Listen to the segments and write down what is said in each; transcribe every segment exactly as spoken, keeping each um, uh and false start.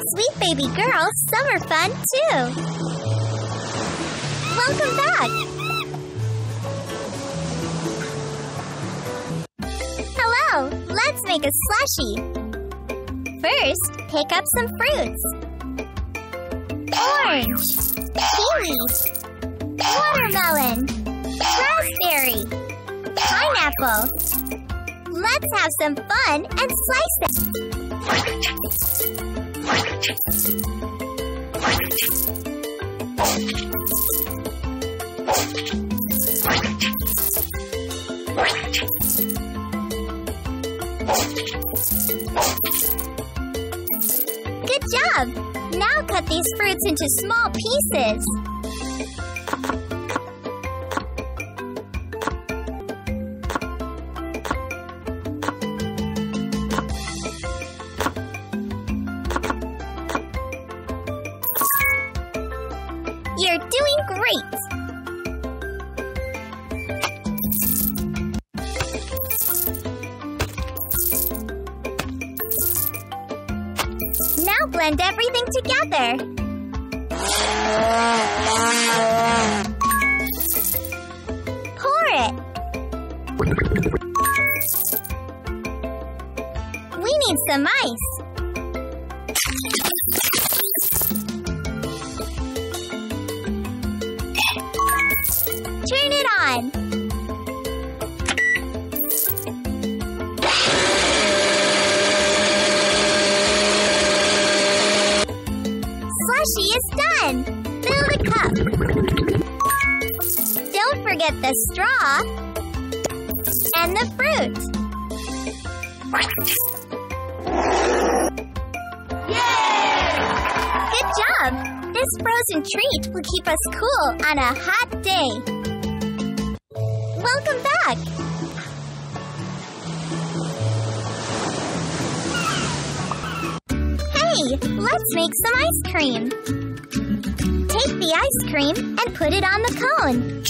Sweet baby girl, summer fun too! Welcome back! Hello! Let's make a slushie! First, pick up some fruits. Orange, kiwi, watermelon, raspberry, pineapple. Let's have some fun and slice it. Good job! Now cut these fruits into small pieces. You're doing great! Now blend everything together. Pour it. We need some ice. Turn it on. Slushie is done. Fill the cup. Don't forget the straw and the fruit. Yay! Good job. This frozen treat will keep us cool on a hot day. Welcome back! Hey, let's make some ice cream. Take the ice cream and put it on the cone.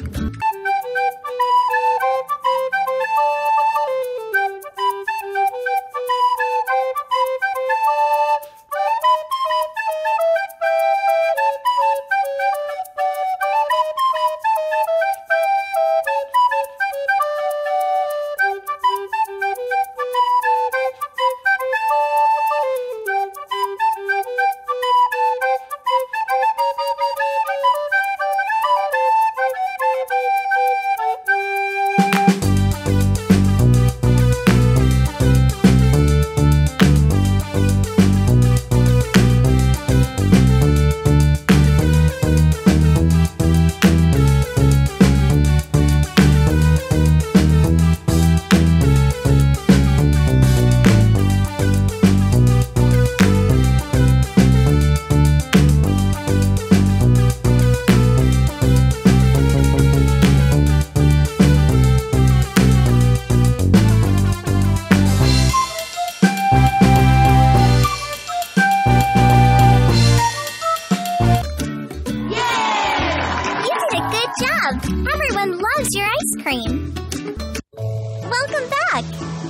Everyone loves your ice cream. Welcome back.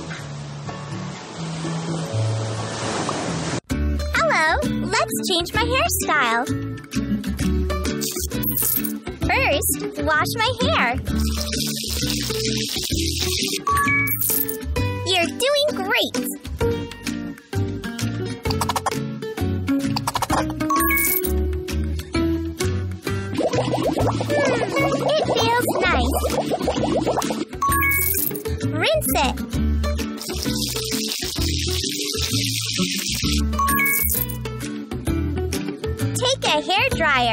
Hello, let's change my hairstyle. First, wash my hair. You're doing great. It feels nice. Rinse it. Take a hair dryer.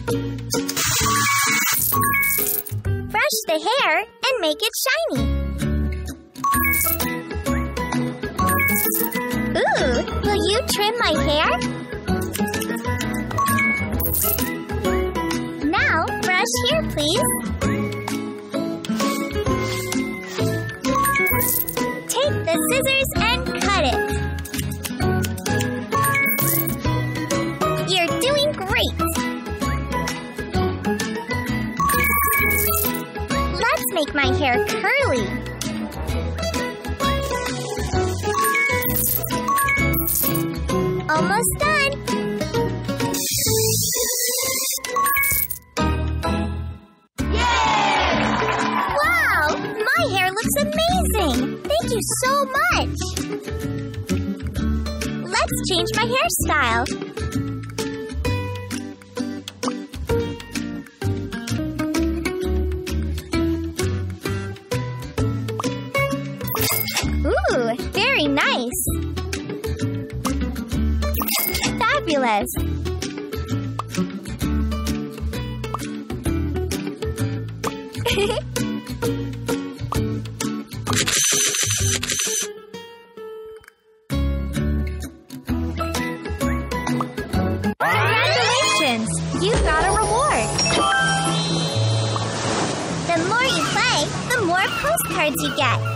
Brush the hair and make it shiny. Ooh, will you trim my hair? Here, please. Take the scissors and cut it. You're doing great. Let's make my hair curly. Almost done. Yay! Wow! My hair looks amazing! Thank you so much! Let's change my hairstyle. Ooh, very nice! Fabulous! Congratulations! You got a reward! The more you play, the more postcards you get.